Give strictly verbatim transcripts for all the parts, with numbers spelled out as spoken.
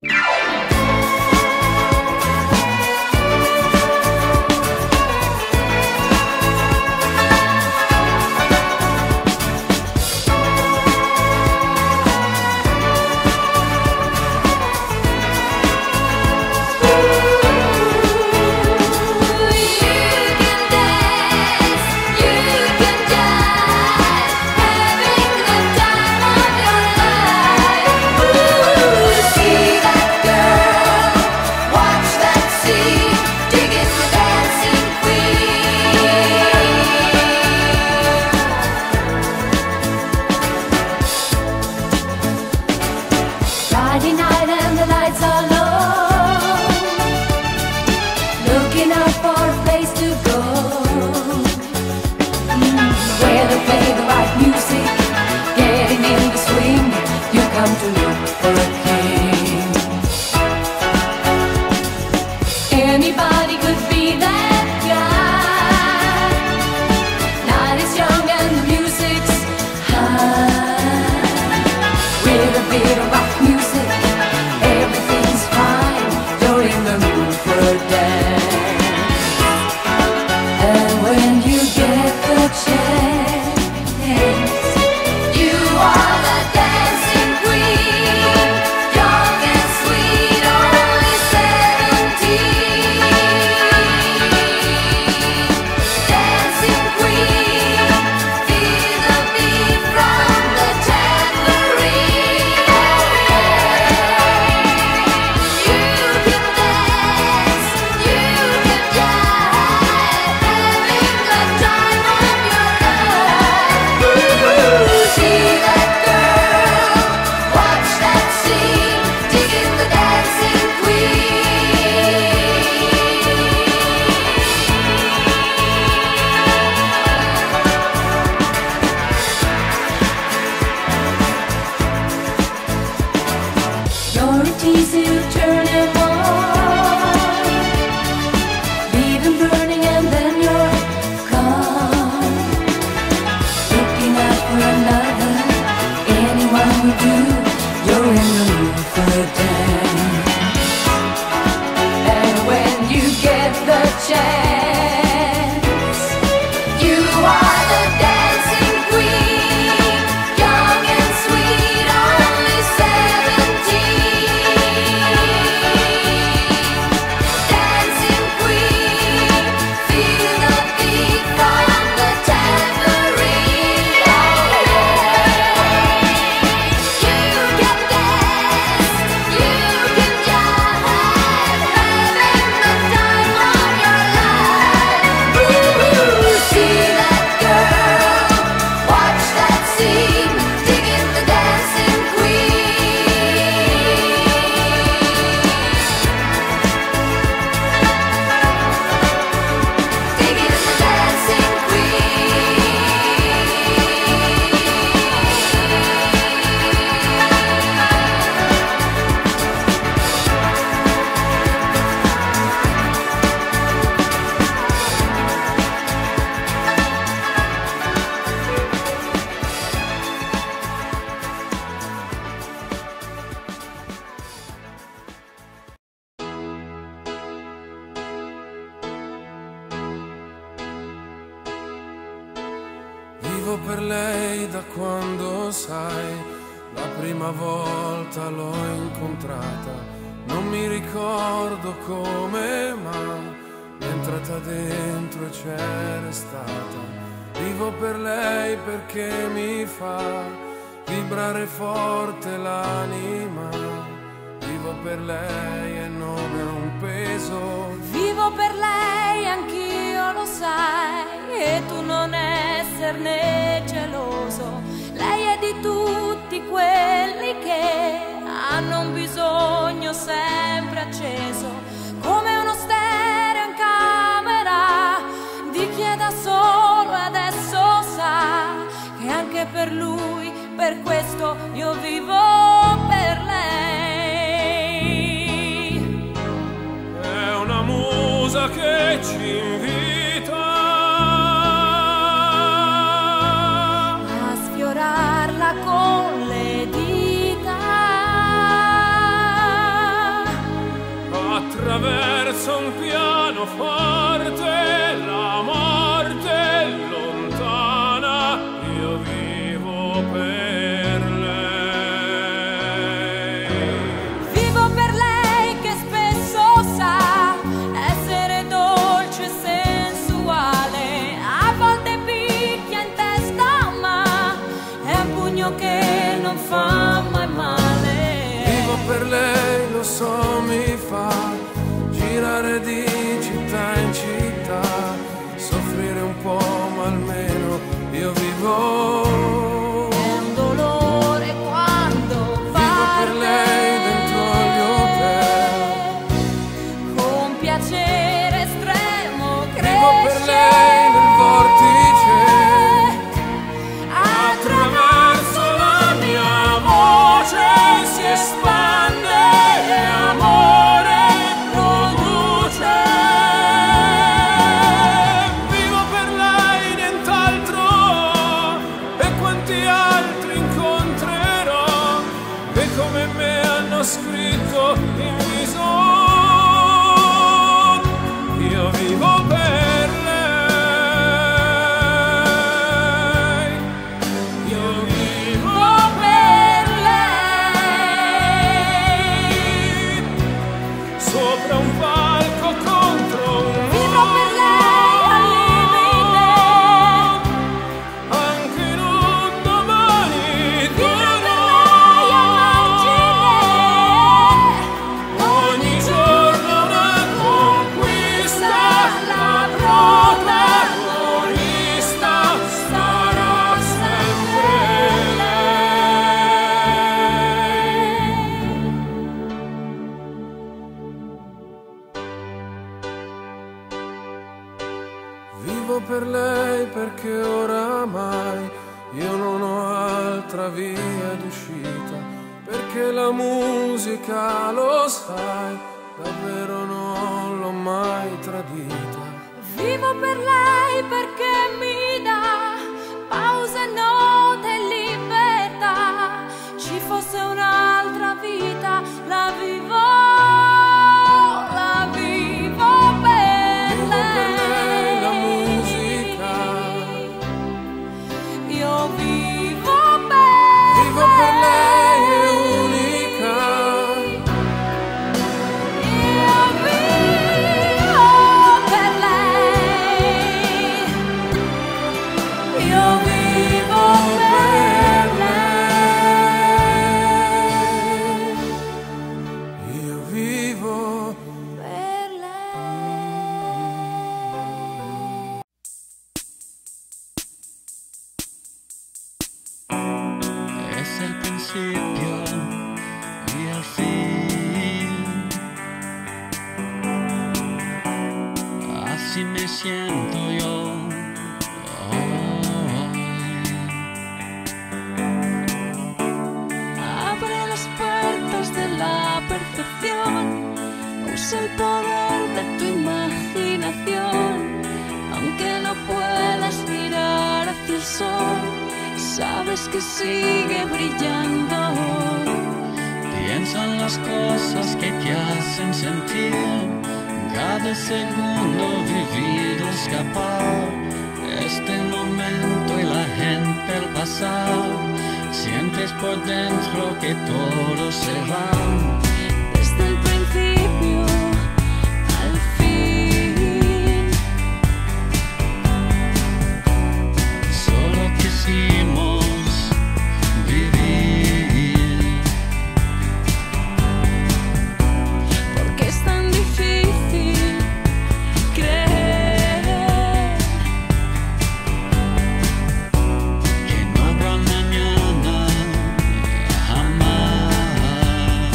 Vivo per lei da quando, sai, la prima volta l'ho incontrata. Non mi ricordo come, ma è entrata dentro e c'è restata. Vivo per lei perché mi fa vibrare forte l'anima. Vivo per lei e non è un peso. Vivo per lei, anch'io lo sai, e tu non esserne geloso. Lei è di tutti quelli che hanno un bisogno sempre acceso, come uno stereo in camera di chi è da solo e adesso sa che anche per lui, per questo io vivo per lei. È una musa che ci invita a sfiorarla con le dita. un pianoforte, la morte lontana, io vivo per lei. Vivo per lei che spesso sa essere dolce e sensuale, a volte picchia in testa ma è un pugno che non fa mai male. Vivo per lei, lo so, mi fa girare di città in città, soffrire un po' ma almeno io vivo. È un dolore quando Vivo va per lei dentro agli hotel, con piacere estremo cresce. vivo per lei nel vortice, attraverso la mia voce si espande e amore produce. Vivo per lei, nient'altro, e quanti altri incontrerò che come me hanno scritto in viso. Io vivo per lei, io vivo per lei, sopra un palco contro un Vivo per lei al limite, anche in un domani vivo per duro. lei a margine, Ogni giorno una conquista, la protagonista sarà sempre lei. Vivo per lei perché oramai io non ho altra via d'uscita, perché la musica, lo sai, davvero non l'ho mai tradita. Vivo per lei perché mi dà pause, note e libertà. Ci fosse un'altra vita, la vivo, la vivo per Vivo per lei la lei. musica, Io vivo per vivo per lei è unica. Io vivo per lei. Io vivo per lei. Io vivo per lei. Es el principio y el fin. Así me siento yo hoy. Abre las puertas de la percepción, usa el poder de tu imaginación. Aunque no puedas mirar hacia el sol, sabes que sigue brillando. Piensa en las cosas que te hacen sentir, cada segundo vivido, escapar. Este momento y la gente al pasar, sientes por dentro que todo se va. Desde el principio al fin, Solo quisimos vivir. porque es tan difícil creer Que no habrá mañana jamás.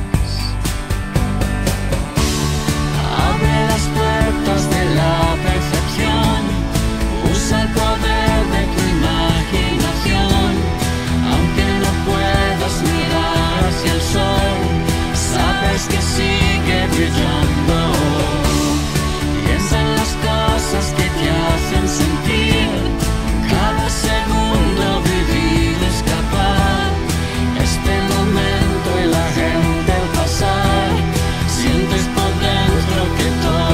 Abre las puertas de la percepción, usa el poder de tu imaginación. Aunque no puedas mirar hacia el sol, sabes que sigue brillando. Piensa en las cosas que te hacen sentir, cada segundo vivido, escapar. Este momento y la gente al pasar, sientes por dentro que todo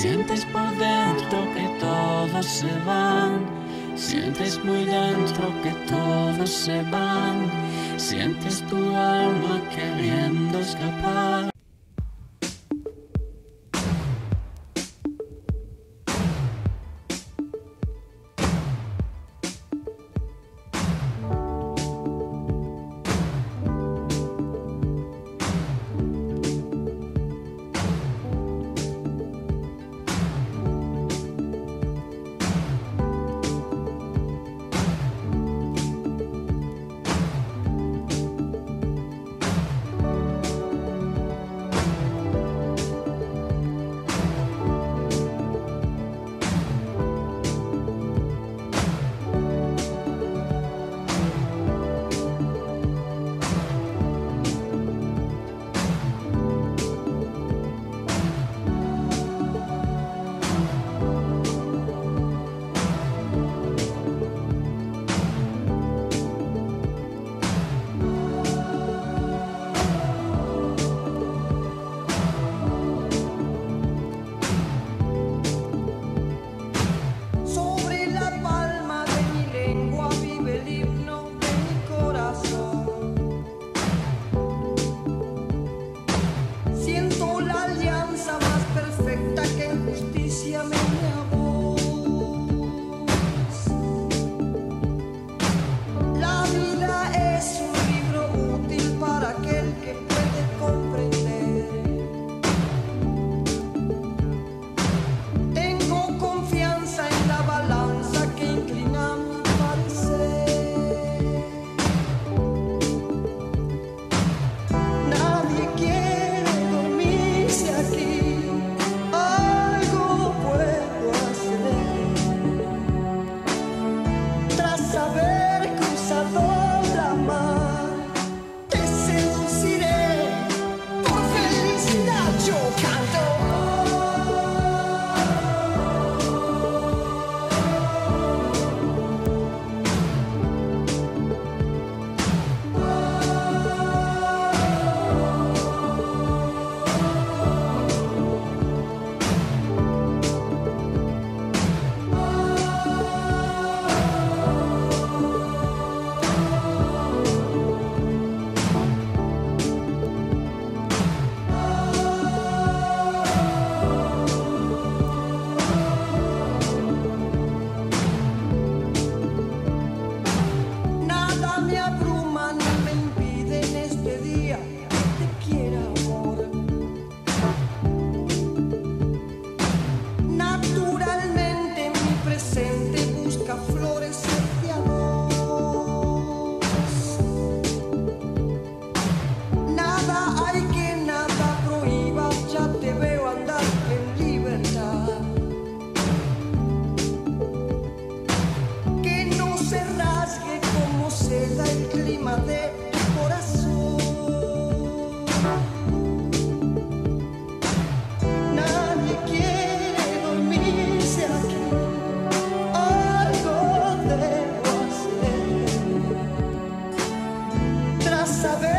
Sientes por dentro que todos se van, sientes muy dentro que todos se van, sientes tu alma queriendo escapar. Saber